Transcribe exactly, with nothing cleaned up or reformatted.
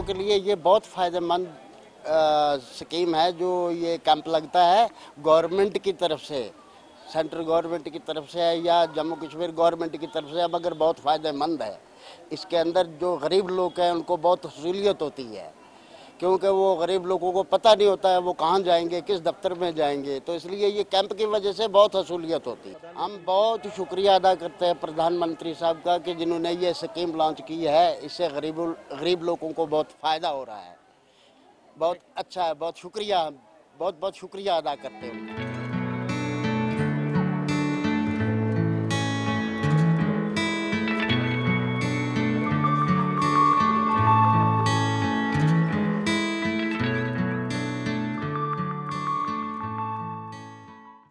के लिए ये बहुत फ़ायदेमंद स्कीम है। जो ये कैंप लगता है गवर्नमेंट की तरफ से, सेंट्रल गवर्नमेंट की तरफ से है या जम्मू कश्मीर गवर्नमेंट की तरफ से है, मगर बहुत फ़ायदेमंद है। इसके अंदर जो गरीब लोग हैं उनको बहुत सहूलियत होती है, क्योंकि वो गरीब लोगों को पता नहीं होता है वो कहाँ जाएंगे, किस दफ्तर में जाएंगे, तो इसलिए ये कैंप की वजह से बहुत सहूलियत होती है। हम बहुत शुक्रिया अदा करते हैं प्रधानमंत्री साहब का कि जिन्होंने ये स्कीम लॉन्च की है। इससे गरीब गरीब लोगों को बहुत फ़ायदा हो रहा है। बहुत अच्छा है, बहुत शुक्रिया, बहुत बहुत शुक्रिया अदा करते हैं।